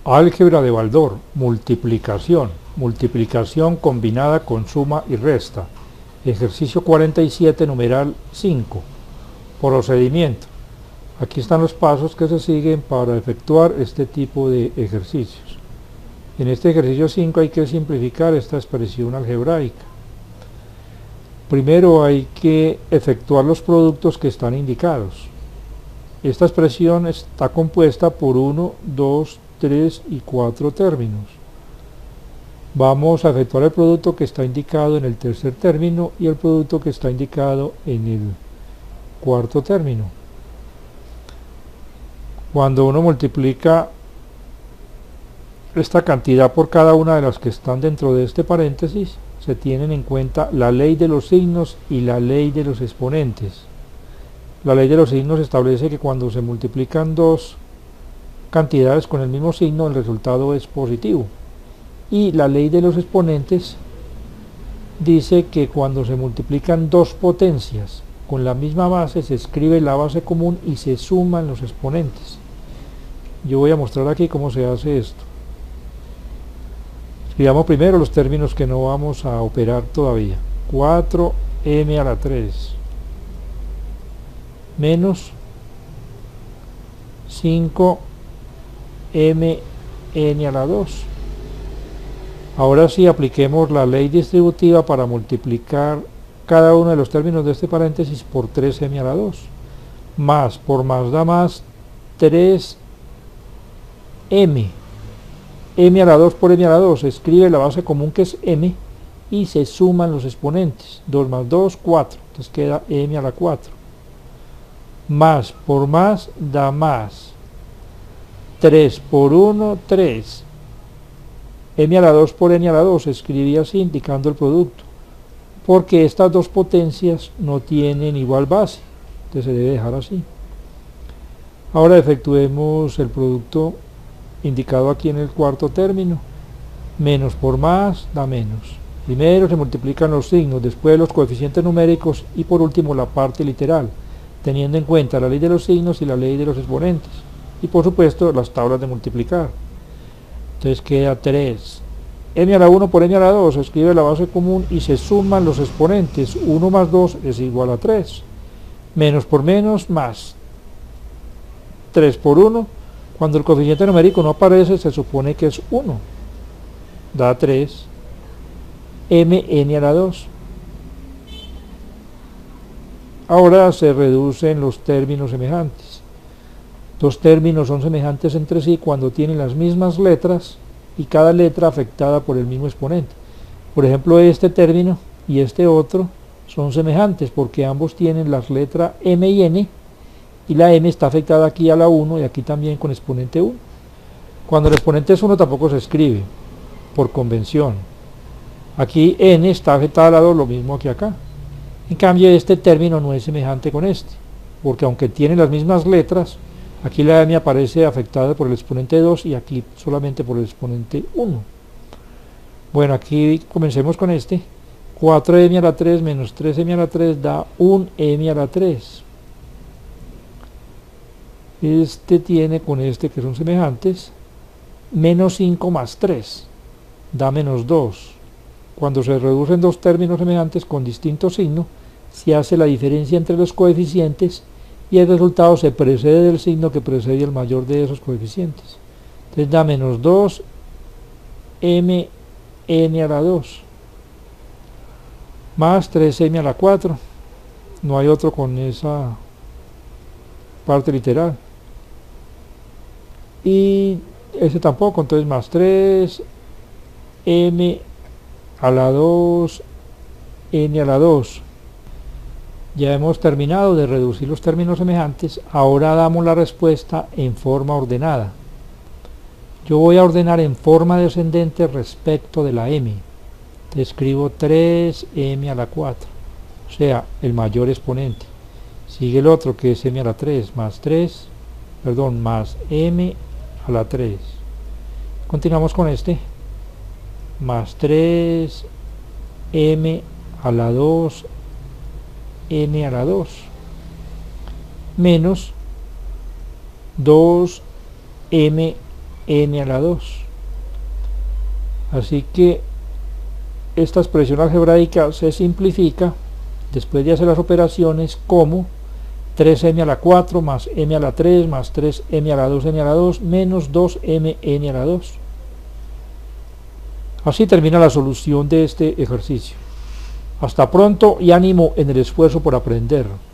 Álgebra de Baldor, multiplicación, multiplicación combinada con suma y resta. Ejercicio 47, numeral 5. Procedimiento. Aquí están los pasos que se siguen para efectuar este tipo de ejercicios. En este ejercicio 5 hay que simplificar esta expresión algebraica. Primero hay que efectuar los productos que están indicados. Esta expresión está compuesta por 1, 2, 3 y 4 términos. Vamos a efectuar el producto que está indicado en el tercer término y el producto que está indicado en el cuarto término. Cuando uno multiplica esta cantidad por cada una de las que están dentro de este paréntesis, se tienen en cuenta la ley de los signos y la ley de los exponentes. La ley de los signos establece que cuando se multiplican dos cantidades con el mismo signo, el resultado es positivo. Y la ley de los exponentes dice que cuando se multiplican dos potencias con la misma base, se escribe la base común y se suman los exponentes. Yo voy a mostrar aquí cómo se hace esto. Escribamos primero los términos que no vamos a operar todavía. 4m a la 3 menos 5mn a la 2. Ahora sí apliquemos la ley distributiva para multiplicar cada uno de los términos de este paréntesis por 3m a la 2. Más por más da más 3m. M a la 2 por m a la 2. Se escribe la base común que es m y se suman los exponentes. 2 más 2, 4. Entonces queda m a la 4. Más por más da más 3 por 1, 3. M a la 2 por n a la 2 se escribía así indicando el producto, porque estas dos potencias no tienen igual base, entonces se debe dejar así. Ahora efectuemos el producto indicado aquí en el cuarto término. Menos por más da menos. Primero se multiplican los signos, después los coeficientes numéricos y por último la parte literal, teniendo en cuenta la ley de los signos y la ley de los exponentes y por supuesto las tablas de multiplicar. Entonces queda 3 m a la 1 por m a la 2, se escribe la base común y se suman los exponentes. 1 más 2 es igual a 3, menos por menos más 3 por 1, cuando el coeficiente numérico no aparece se supone que es 1, da 3 mn a la 2. Ahora se reducen los términos semejantes. Dos términos son semejantes entre sí cuando tienen las mismas letras y cada letra afectada por el mismo exponente. Por ejemplo, este término y este otro son semejantes porque ambos tienen las letras m y n y la m está afectada aquí a la 1 y aquí también con exponente 1. Cuando el exponente es 1 tampoco se escribe por convención. Aquí n está afectada a la 2, lo mismo que acá. En cambio este término no es semejante con este, porque aunque tiene las mismas letras, aquí la m aparece afectada por el exponente 2 y aquí solamente por el exponente 1. Bueno, aquí comencemos con este. 4m a la 3 menos 3m a la 3 da 1m a la 3. Este tiene con este que son semejantes, menos 5 más 3 da menos 2. Cuando se reducen dos términos semejantes con distinto signo, se hace la diferencia entre los coeficientes y el resultado se precede del signo que precede el mayor de esos coeficientes. Entonces da menos 2 mn a la 2 más 3m a la 4. No hay otro con esa parte literal. Y ese tampoco, entonces más 3m a la 2 n a la 2. Ya hemos terminado de reducir los términos semejantes. Ahora damos la respuesta en forma ordenada. Yo voy a ordenar en forma descendente respecto de la m. Te escribo 3m a la 4, o sea, el mayor exponente. Sigue el otro que es m a la 3 más más m a la 3. Continuamos con este. Más 3m a la 2 n a la 2 menos 2m n a la 2. Así que esta expresión algebraica se simplifica después de hacer las operaciones como 3m a la 4 más m a la 3 más 3m a la 2 n a la 2 menos 2mn a la 2. Así termina la solución de este ejercicio. Hasta pronto y ánimo en el esfuerzo por aprender.